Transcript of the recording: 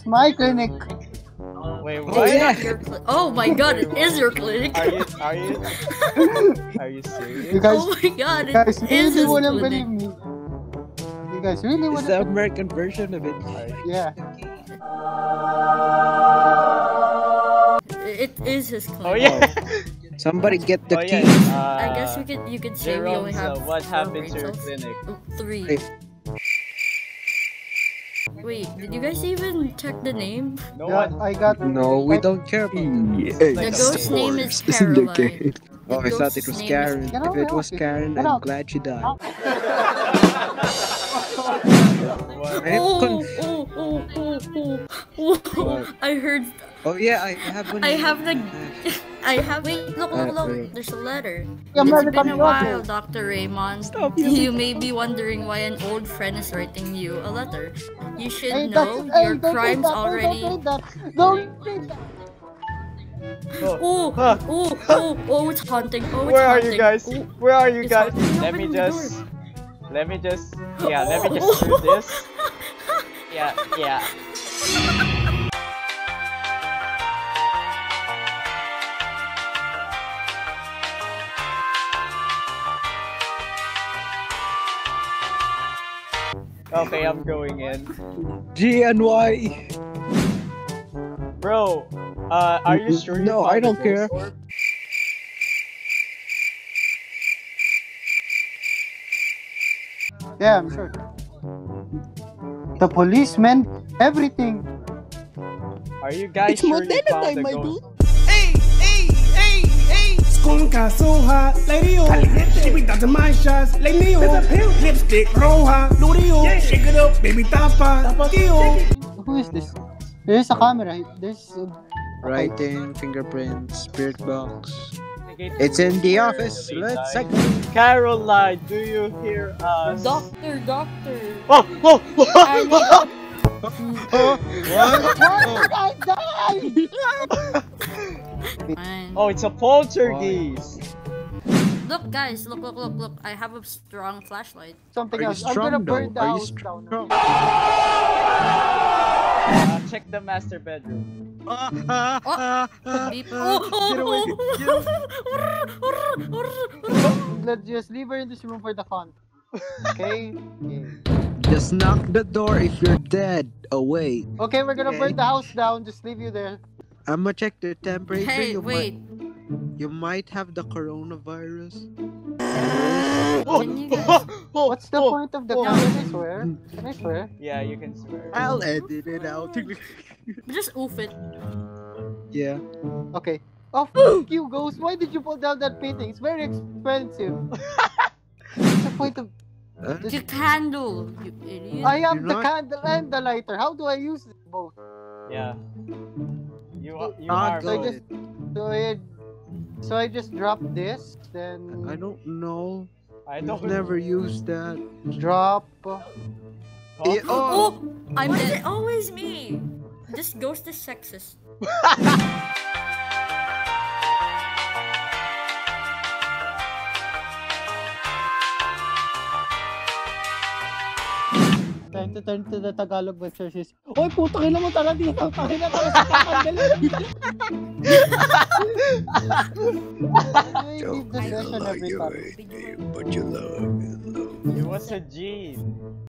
my clinic. Wait, Oh, what? yeah. Oh my god, it is your clinic. Are you serious? You guys, Oh my god, you guys it is really his wouldn't clinic. believe me. You guys really It's wouldn't. the American version of it. Yeah. It is his clinic. Oh yeah. Somebody get the Oh key. yeah. I guess you could say we only Jerome's, have what 4 happened brain to your cells. clinic? Oh, 3. Hey. Wait, did you guys even check the name? No Yeah, one. I got. No, we don't care about that. The Like ghost name is Horse in the Caroline. game. Oh, I thought it was Karen. Get If out, it get was out. Karen, Get I'm out. glad she died. What? Oh, I heard. Oh yeah, I have one. I have the. Wait, look. Wait. There's a letter. Yeah, It's American been a while, letter. Dr. Raymond. Stop You may be wondering why an old friend is writing you a letter. You should Hey, know that's- hey, your don't crimes read that, already. Don't read that. Don't read that. Oh, Huh. oh, it's haunting. Oh, it's Where are haunting. you guys? Oh, Where are you it's guys? haunting. Let me Open the just. door. Let me just. Yeah. Let me just do this. Yeah. Yeah. Okay, I'm going in. G and Y. Bro, are you sure you No, found I the don't ghost care. orb? Yeah, I'm sure. The policeman, everything. Are you guys It's sure you Modena found time, the my ghost? Skunka soja, lady caliente. She be dodging my shots, like Neo. Lipstick roja, Lurio. Shake it up, baby tapa, tío. Who is this? There's a camera. There's. Writing, fingerprints, spirit box. It's in the office. Let's go. Caroline, do you hear us? Doctor. Oh, oh, I need- I died. Fine. oh, it's a poltergeist. Look, guys, look. I have a strong flashlight. Something Are you else. I'm gonna strong burn the though? Are you house down. strong? Check the master bedroom. Beep. Get away! Let's just leave her in this room for the fun. Okay? Just knock the door if you're dead. Away. Okay, we're gonna burn the house down. Just leave you there. I'ma check the temperature. Hey, wait. You might have the coronavirus. Can you guys... What's the point of the oh. gun? Can I swear? Can I swear? Yeah, you can swear. I'll edit it out. Just oof it. Yeah. Okay. Oh, fuck you, Ghost. Why did you pull down that painting? It's very expensive. What's the point of... The candle, you idiot. I have You're the not- candle and the lighter. How do I use both? Yeah. You Not are So I good. just... So I just drop this, then... I don't know. I I've don't never used that. Drop... Eh, oh! Oh, I'm dead. Why is it always me? This ghost is sexist. Time to turn to the Tagalog exercise. Oy, putang ina mo talaga dito. Tangina ka na sa tatanggalin. I leave the session every time. But you love It was a gene.